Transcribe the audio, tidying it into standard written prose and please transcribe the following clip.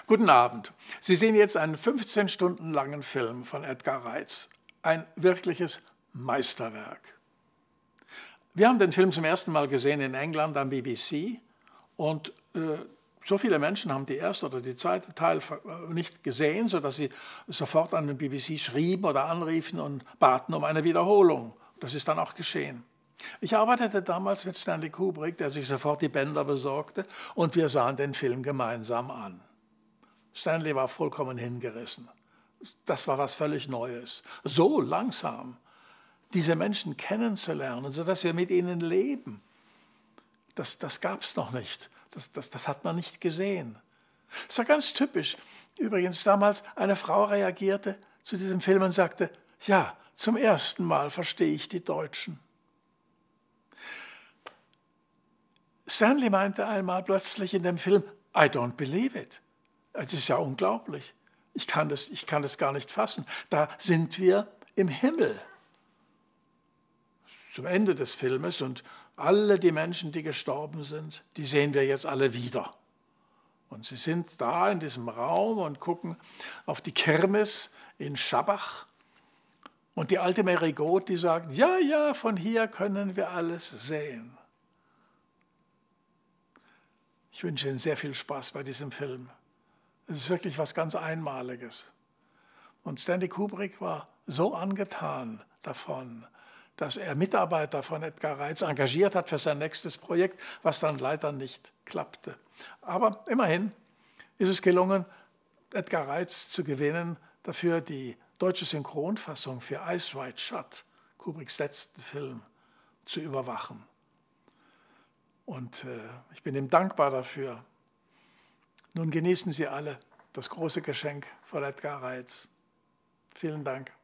Guten Abend. Sie sehen jetzt einen 15 Stunden langen Film von Edgar Reitz. Ein wirkliches Meisterwerk. Wir haben den Film zum ersten Mal gesehen in England am BBC und so viele Menschen haben die erste oder die zweite Teil nicht gesehen, sodass sie sofort an den BBC schrieben oder anriefen und baten um eine Wiederholung. Das ist dann auch geschehen. Ich arbeitete damals mit Stanley Kubrick, der sich sofort die Bänder besorgte, und wir sahen den Film gemeinsam an. Stanley war vollkommen hingerissen. Das war was völlig Neues. So langsam diese Menschen kennenzulernen, sodass wir mit ihnen leben, das gab es noch nicht. Das hat man nicht gesehen. Es war ganz typisch. Übrigens damals eine Frau reagierte zu diesem Film und sagte, ja, zum ersten Mal verstehe ich die Deutschen. Stanley meinte einmal plötzlich in dem Film, I don't believe it. Es ist ja unglaublich. Ich kann das gar nicht fassen. Da sind wir im Himmel. Zum Ende des Filmes und alle die Menschen, die gestorben sind, die sehen wir jetzt alle wieder. Und sie sind da in diesem Raum und gucken auf die Kirmes in Schabach. Und die alte Mary Goth, die sagt, ja, ja, von hier können wir alles sehen. Ich wünsche Ihnen sehr viel Spaß bei diesem Film. Es ist wirklich was ganz Einmaliges. Und Stanley Kubrick war so angetan davon, dass er Mitarbeiter von Edgar Reitz engagiert hat für sein nächstes Projekt, was dann leider nicht klappte. Aber immerhin ist es gelungen, Edgar Reitz zu gewinnen, dafür die deutsche Synchronfassung für Eyes Wide Shut, Kubricks letzten Film, zu überwachen. Und ich bin ihm dankbar dafür. Nun genießen Sie alle das große Geschenk von Edgar Reitz. Vielen Dank.